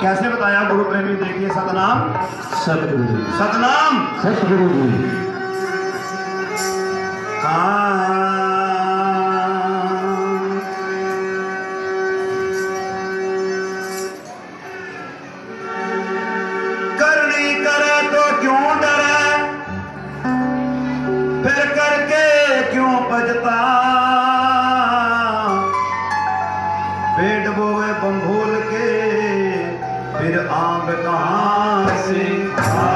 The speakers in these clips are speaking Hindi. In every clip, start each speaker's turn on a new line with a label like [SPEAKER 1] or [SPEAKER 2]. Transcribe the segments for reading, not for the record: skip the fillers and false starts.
[SPEAKER 1] कैसे बताया गुरु प्रेमी? देखिए, सतनाम
[SPEAKER 2] सतगुरु जी,
[SPEAKER 1] सतनाम
[SPEAKER 2] सतगुरु जी।
[SPEAKER 1] करनी करे तो क्यों डरे, फिर करके क्यों बजता, पेट बोवे बंभूल के फिर आंब कहां से खा।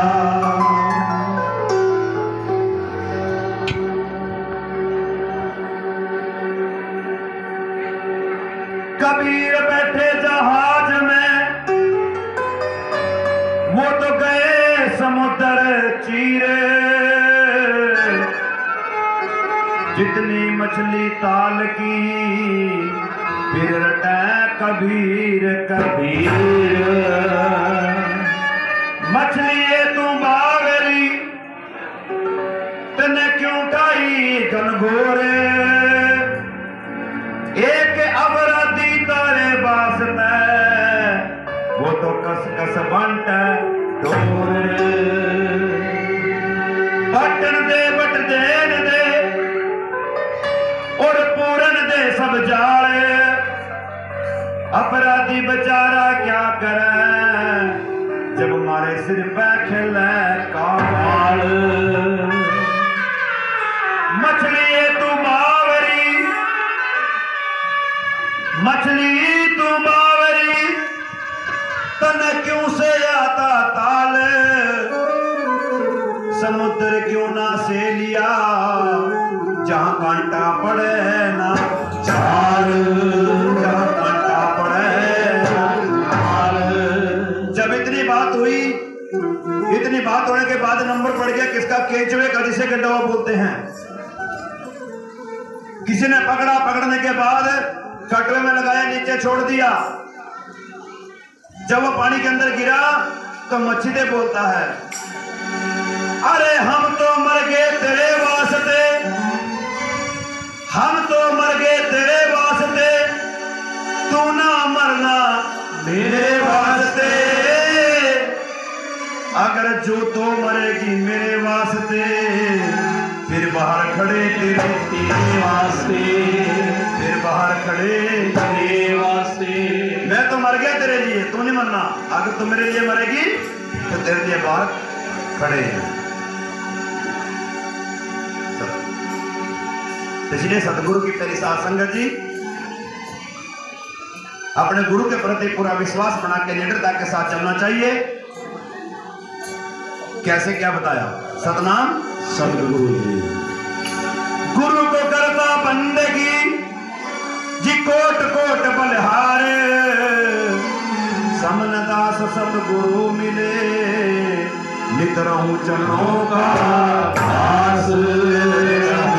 [SPEAKER 1] कबीर बैठे जहाज में, वो तो गए समुद्र चीरे, जितनी मछली ताल की फिर रटे कबीर कबीर। मछली ये तू बावरी तने क्यों खाई घनघोरे, एक अवराधी तारे वास्ते वो तो कस कस बंट डोरे। बटन दे बट देन दे और पूरन दे सब जाले, अपराधी बेचारा क्या करे जब हमारे सिर पे खेले काल। मछली ये तू बावरी, मछली तू बावरी तने क्यों से आता ताल, समुद्र क्यों ना से लिया जहां कांटा पड़े ना चाल, जहां कांटा पड़े ना चाल। जब इतनी बात हुई, इतनी बात होने के बाद नंबर पड़ गया किसका? केंचुए का, जिसे गड्ढा बोलते हैं। किसी ने पकड़ा, पकड़ने के बाद कटवे में लगाया, नीचे छोड़ दिया। जब वो पानी के अंदर गिरा तो मछली बोलता है, अरे हम तो मर गए तेरे वास्ते, हम तो मर गए तेरे वास्ते, तू ना मरना मेरे वास्ते। अगर जो तो मरेगी मेरे वास्ते, फिर बाहर खड़े तेरे वास्ते, फिर बाहर खड़े तेरे वास्ते। मैं तो मर गया तेरे लिए, तू नहीं मरना। अगर तू मेरे लिए मरेगी तो तेरे लिए बाहर खड़े हैं। इसलिए सतगुरु की तेरी साथ संगत जी, अपने गुरु के प्रति पूरा विश्वास बना के निडरता के साथ चलना चाहिए। कैसे क्या बताया? सतनाम
[SPEAKER 2] सतगुरु जी।
[SPEAKER 1] गुरु को करता बंदगी जी कोट कोट बलिहारे, समन दास सतगुरु मिले नित रहूं चरणों का दास।